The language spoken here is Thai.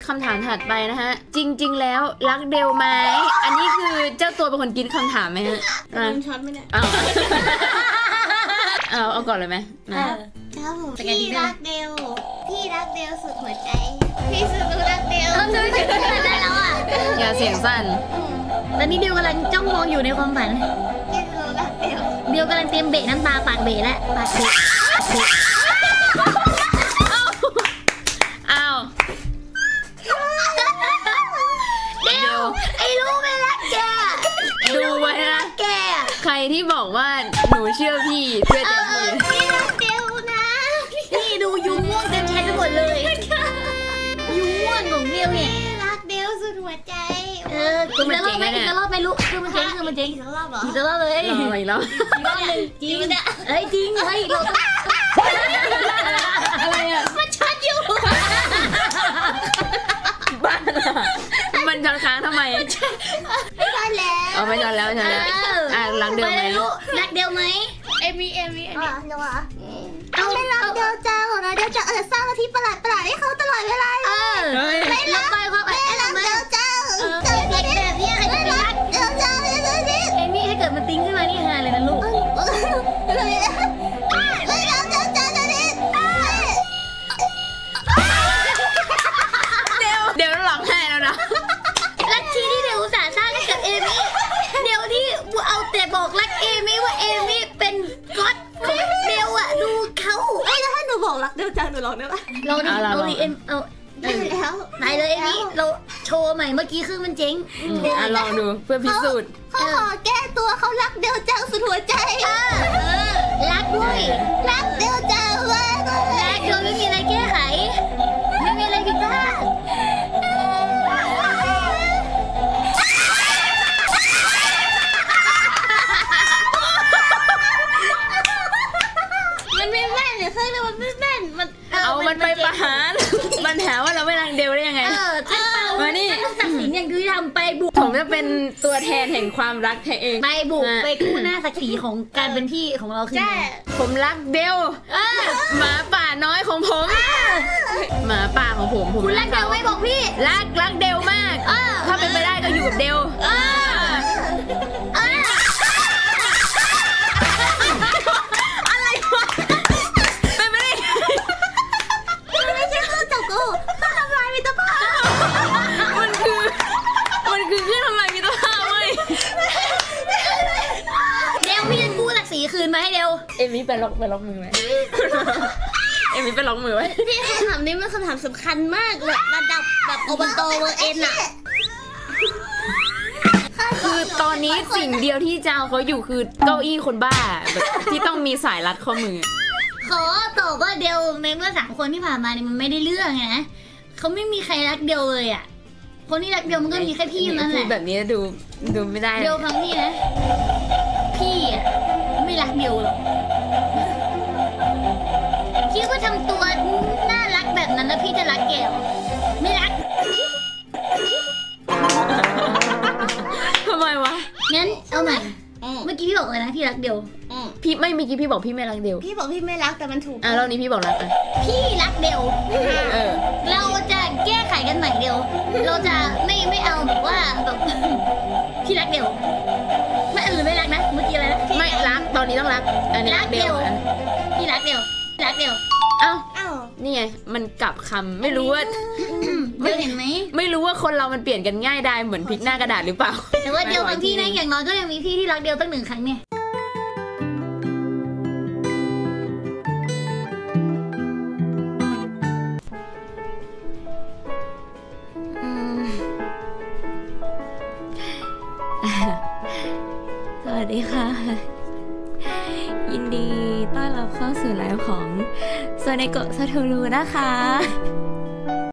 คำถามถัดไปนะฮะจริงๆแล้วรักเดลไหมอันนี้คือเจ้าตัวเป็นคนกินคำถามไหมฮะมันช็อตไม่ได้เอาก่อนเลยไหมครับผมพี่รักเดลสุดหัวใจพี่สุดรักเดลทำได้แล้วอ่ะอย่าเสียงสั้นตอนนี้เดลกำลังจ้องมองอยู่ในความฝันเดลกำลังเตรียมเบะน้ำตาปากเบะแล้วปากเบะเดลไอ้ลูกไม่รักแกดูไว้นะแกใครที่บอกว่าหนูเชื่อพี่เชื่อใจพี่รักเดลนะนี่ดูยุงม่วงเต็มแชทไปหมดเลยยุงม่วงของเดลเนี่ยรักเดลสุดหัวใจคือมันเจ๋งนะเนี่ยรอบไม่รู้คือมันเจ๋งอีกรอบเหรออีกรอบเลยอีกแล้วจริงเฮ้ยจริงเฮ้ยเราอะไรอ่ะมันช็อตอยู่บ้ามันจอนค้างทำไมไม่ช็อตแล้วไม่ช็อตแล้วรักเดลไหมรักเดลไหมเอมี่เหรอไม่รักเดลจ้าของเราเดลจะสร้างอาทิตย์ประหลาดให้เขาตลอดเวลาไม่รักไปความไม่รักเดลจ้าเด็กแบบนี้ใครจะรักเดลจ้าเอมี่ถ้าเกิดมันติ้งขึ้นมานี่ฮาเลยนะลูกไม่รักเดลจ้าเดี๋ยวหลังให้แล้วนะรักที่เดลอุตส่าห์สร้างให้กับเอมี่เดลที่เอาแต่บอกรักเอมี่ว่าเอมี่เป็นก๊อตของเดลอะดูเขาแล้วถ้าหนูบอกรักเดลจ้าหนูร้องได้ปะเรารีเอ็มเอาแล้วไหนเลยเอมี่เราโชว์ใหม่เมื่อกี้คือมันเจ๊งลองดูเพื่อพิสูจน์เขาขอแก้ตัวเขารักเดลจ้าสุดหัวใจรักด้วยรักเดลจ้ามากรักโดยไม่มีอะไรแก้ไขไม่มีอะไรผิดพลาดมันไม่แม่นเนี่ยเครื่องนึงมันไม่แม่นมันไปประหารมันถามว่าเราไม่รักเดลได้ยังไงใช่เปล่ามานี่ต้องตัดสินอย่างคือทำไปบุกผมจะเป็นตัวแทนแห่งความรักแท้เองไปบุกไปกู้หน้าศักดิ์ศรีของการเป็นพี่ของเราคือผมรักเดลหมาป่าน้อยของผมหมาป่าของผมคุณรักเดลไม่บอกพี่รักเดลมากถ้าเป็นไปได้ก็อยู่กับเดลอะไรวะเป็นไม่ได้ไม่ใช่คือจับกูต้องทำลายมิตรภาพมันคือเครื่องทำลายมิตรภาพเว้ยเดลพี่จะกู้ศักดิ์ศรีคืนมาให้เดลเอมี่ไปล็อกมือไหมเอมี่ไปล็อกมือไว้พี่คำถามนี้มันคำถามสำคัญมากเลยระดับแบบอบตเวอร์เอ็นอะคือตอนนี้สิ่งเดียวที่จะเอาเขาอยู่คือเก้าอี้คนบ้าแบบที่ต้องมีสายรัดข้อมือขอตอบว่าเดลในเมื่อ3 คนที่ผ่านมาเนี่ยมันไม่ได้เรื่องไงเขาไม่มีใครรักเดลเลยอ่ะคนที่รักเดลมันก็มีแค่พี่นั่นแหละแบบนี้ดูไม่ได้เดลฟังพี่นะพี่อ่ะไม่รักเดลหรอกคิดว่าทำตัวน่ารักแบบนั้นแล้วพี่จะรักแกวไม่รักทำไมวะงั้นเอาใหม่เมื่อกี้พี่บอกเลยนะพี่รักเดลพี่ไม่เมื่อกี้พี่บอกพี่ไม่รักเดลพี่บอกพี่ไม่รักแต่มันถูกรอบนี้พี่บอกรักพี่รักเดลเราจะแก้ไขกันใหม่เดลเราจะไม่เอาแบบว่าแบบพี่รักเดลไม่ไม่รักนะเมื่อกี้อะไรนะไม่รักตอนนี้ต้องรักอันนี้รักเดลพี่รักเดลนี่ไงมันกลับคำไม่รู้ว่าเห็นไหมไม่รู้ว่าคนเรามันเปลี่ยนกันง่ายได้เหมือนพลิกหน้ากระดาษหรือเปล่าแต่ว่าเดลบางพี่นะอย่างน้อยก็ยังมีพี่ที่รักเดลตั้ง1 ครั้งเนี่ยสวัสดีค่ะยินดีต้อนรับเข้าสู่ไลฟ์ของโซเนโกะซาโทรุนะคะ